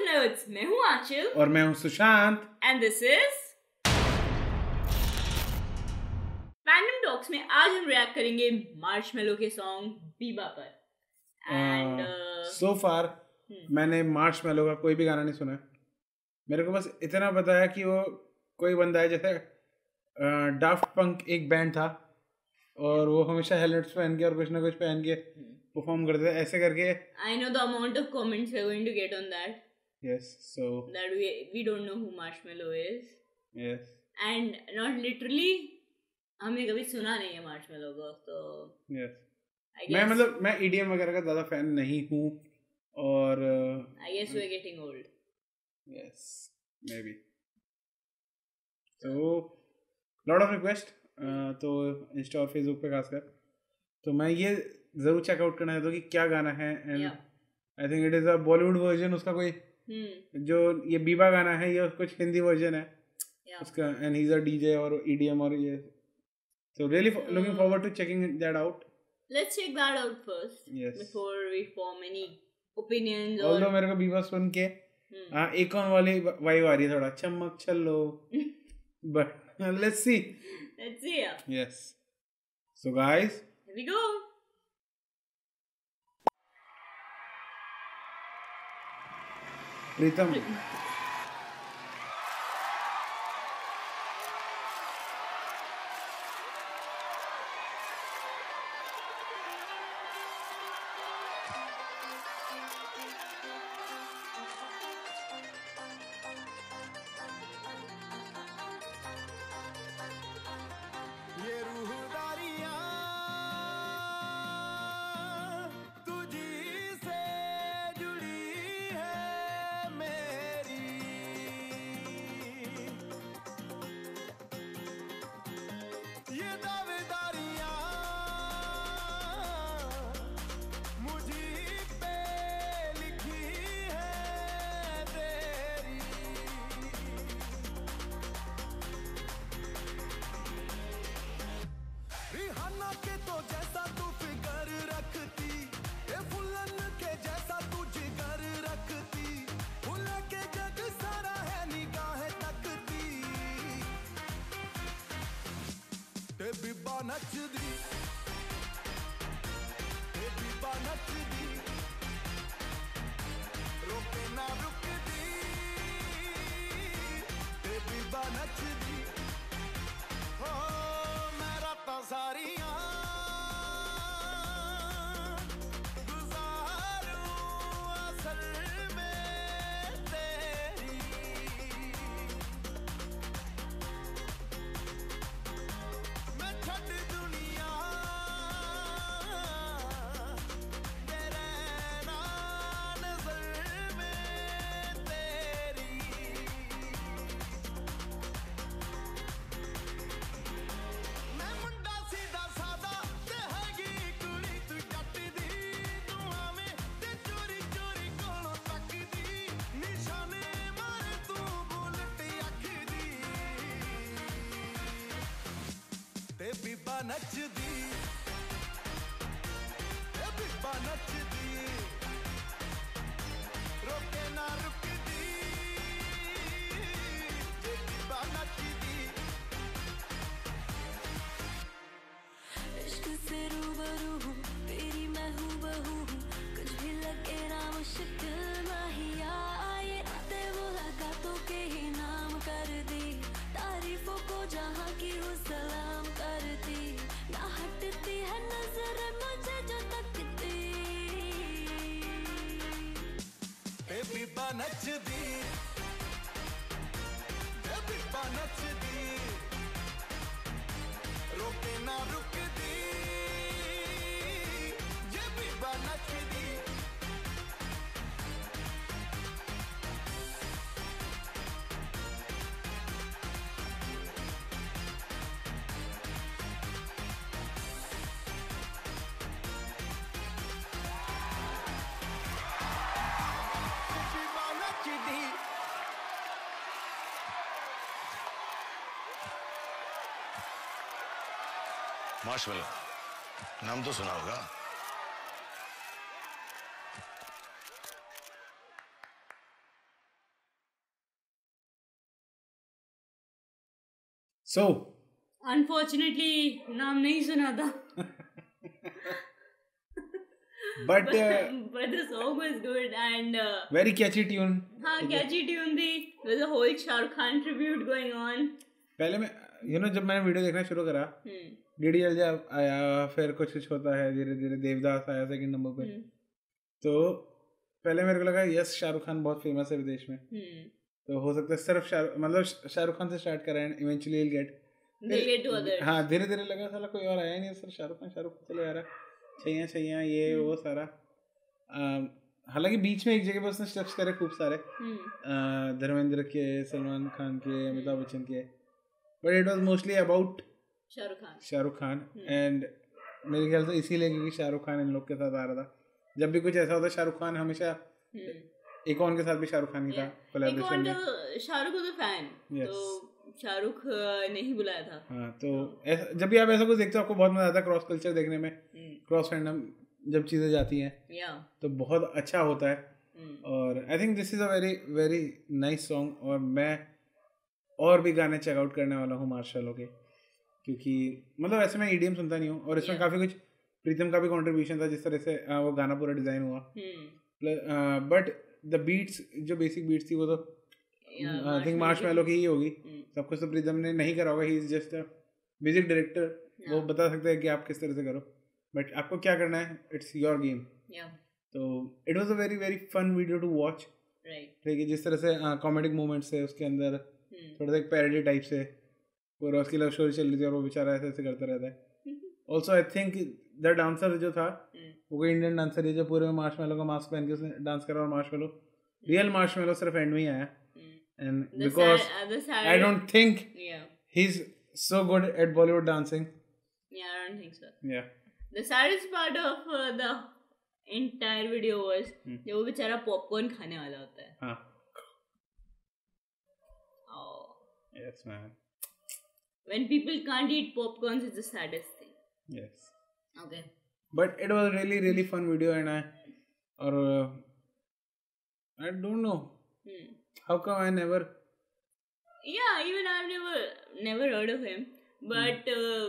nerds. मैं हूँ आंचल और मैं हूँ Sushant and this is Random Talks में आज हम रिएक्ट करेंगे मार्शमेलो के सॉन्ग बीबा पर and so far मैंने मार्शमेलो का कोई भी गाना नहीं सुना। मेरे को बस इतना पता है कि वो कोई बंदा है, जैसे डाफ्ट पंक एक बैंड था और वो हमेशा हेलमेट्स पहन के और कुछ ना कुछ पहन के परफॉर्म करते थे ऐसे करके। I know the amount of comments we're going to get on that. Yes, so that we don't know who Marshmello is. Yes. And not literally हमने कभी सुना नहीं है मार्शमेलो को, तो yes. मैं EDM वगैरह का ज़्यादा फैन नहीं हूँ और I guess we're getting old. Yes, maybe. So lot of request तो इंस्टा और फेसबुक पे खासकर, तो मैं ये ज़रूर चेकआउट करना चाहता हूँ कि क्या गाना है। And I think it is a Bollywood version उसका, कोई जो ये बीबा गाना है ये कुछ हिंदी वर्जन है उसका, and he is a DJ और EDM और ये, so really looking forward to checking that out. Let's check that out first. Yes. Before we form any opinions. Although मेरे को बीबा सुन के एकॉन वाली वाइब आ रही है, थोड़ा चमक चलो, but let's see. Let's see. Yes. So guys, here we go. प्रीतम नचदी बीबा नचदी रोके ना रुकदी बीबा नचदी हो मैं रातां सारियां गुजारूं असल में तेरी मैं छड़ दुनिया तेरे ना नजर में तेरी मैं मुंडा सीधा सादा ते हैगी कुड़ी तू जट दी तू आवें ते चोरी चोरी कोलों तकदी निशाने मारे तू बुलट अख दी ते बीबा नचदी ते बीबा नचदी रोके ना रुकदी ते बीबा नचदी इश्क से रूबरू हूँ तेरी मैं हूँ बहू हूँ कुछ भी लगे ना मुश्किल माहिया ये रातें मुलाकातों के ही नाम कर दी तारीफों को जहाँ की हूँ सलाम करती ना हटती है नजर मुझे जो तकती ते बीबा नचदी ते बीबा नचदी रोके ना रुकदी ये बीबा नचदी बीबा नचदी मार्शमेलो नाम तो सुना होगा। So, Unfortunately, नाम नहीं सुना था. but but the song was good and very catchy tune. हाँ catchy tune थी. There's a whole Shah Rukh Khan tribute going on. पहले मैं जब मैंने वीडियो देखना शुरू करा, डीडीएल आया, फिर कुछ होता है, धीरे धीरे देवदास आया सेकंड नंबर पे. तो पहले मेरे को लगा यस शाहरुख खान बहुत फेमस है विदेश में, तो हो सकता है सिर्फ शाहरुख खान से स्टार्ट करा एंड इवेंचुअली विल गेट. हाँ, धीरे धीरे लगा साला कोई और आया नहीं, सिर्फ शाहरुख खान चलो यार, छैया ये वो सारा. हालांकि बीच में एक जगह पर उसने स्टेप्स करे खूब सारे, धर्मेंद्र के, सलमान खान के, अमिताभ बच्चन के, but it was mostly about Shahrukh Khan. And मेरे ख्याल से इसीलिए क्योंकि शाहरुख खान इन लोग के साथ आ रहा था. जब भी कुछ ऐसा होता शाहरुख खान हमेशा, इकॉन के साथ भी शाहरुख खान ही था कोलैबोरेशन में. शाहरुख वाज अ फैन, तो शाहरुख ने ही बुलाया था. हाँ, तो जब भी आप ऐसा कुछ देखते हो आपको बहुत मजा आता है क्रॉस कल्चर देखने में, क्रॉस फैंडम जब चीजें जाती हैं तो बहुत अच्छा होता है. और I think this is a very very nice song. और मैं और भी गाने चेकआउट करने वाला हूँ मार्शलों के, क्योंकि मतलब ऐसे मैं ईडीएम सुनता नहीं हूँ, और इसमें काफी कुछ प्रीतम का भी कंट्रीब्यूशन था जिस तरह से वो गाना पूरा डिजाइन हुआ. बट द बीट्स, जो बेसिक बीट्स थी वो तो आई थिंक मार्शमेलो की ही होगी. सब कुछ तो प्रीतम ने नहीं करा होगा, he is just a music director. वो बता सकते हैं कि आप किस तरह से करो, बट आपको क्या करना है, इट्स योर गेम. तो it was a very very fun video to watch. ठीक है, जिस तरह से कॉमेडिक मोमेंट्स है उसके अंदर, थोड़ा सा एक पैरोडी टाइप से, पूरा उसकी लव स्टोरी चल रही थी और वो बेचारा ऐसे ऐसे करता रहता है. Also I think the dancer जो था वो कोई इंडियन डांसर है जो पूरे में मार्शमेलो का मास्क पहन के उसने डांस करा, और मार्शमेलो, रियल मार्शमेलो सिर्फ एंड में ही आया. And because I don't think he is so good at Bollywood dancing. Yeah, I don't think so. Yeah. The saddest part of the entire video was जब वो बेचारा popcorn खाने वाला होता है. हाँ. Oh. Yes, man. When people can't eat popcorns, it's the saddest thing. Yes. Okay. But it was really really fun video, and I don't know how come I never. Yeah, even I've never heard of him, but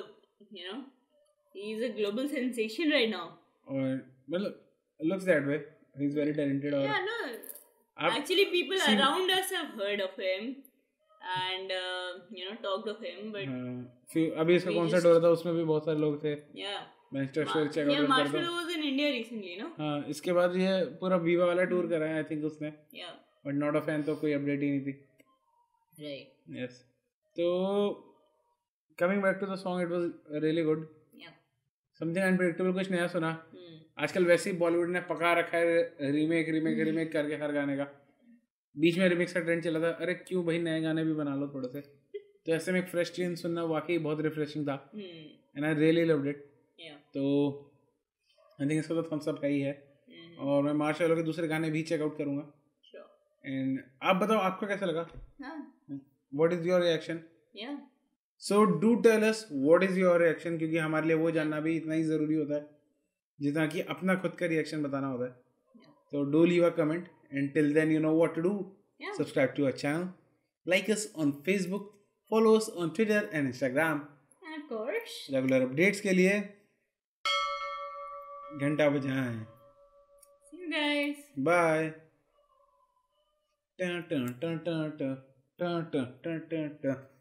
he's a global sensation right now. Well, looks that way. He's very talented. Yeah, no. Actually, people around us have heard of him and talked of him, but अभी इसका concert हो रहा था, उसमें भी बहुत सारे लोग थे. Yeah. Manchester show check out करता. Marshmello was in India recently, no? हाँ, इसके बाद ये पूरा वीवा वाला टूर करा है आई थिंक उसने. Yeah. But not a fan, तो कोई अपडेट ही नहीं थी. Right. Yes. So coming back to the song, it was really good. Yeah. Something unpredictable, कुछ नया सुना. आजकल वैसे ही बॉलीवुड ने पका रखा है रीमेक करके हर गाने का. बीच में रिमिक्स का ट्रेंड चला था, अरे क्यों भाई नए गाने भी बना लो थोड़े से. तो ऐसे में एक फ्रेश ट्यून सुनना वाकई बहुत रिफ्रेशिंग था. And I really loved it. तो आई थिंक इसका तो थम्स अप है ही है. और मैं मार्शमेलो के दूसरे गाने भी चेकआउट करूँगा. एंड आप बताओ आपको कैसा लगा? What is your reaction? Yeah. So do tell us what is your reaction, क्योंकि हमारे लिए वो जानना भी इतना ही ज़रूरी होता है जितना कि अपना खुद का रिएक्शन बताना होता है. So do leave a comment, and till then you know what to do. Yeah. Subscribe to our channel, like us on Facebook, follow us on Twitter and Instagram. And of course, Regular updates के लिए घंटा बजाएं. see you guys. Bye. Dun dun dun dun dun dun dun dun dun.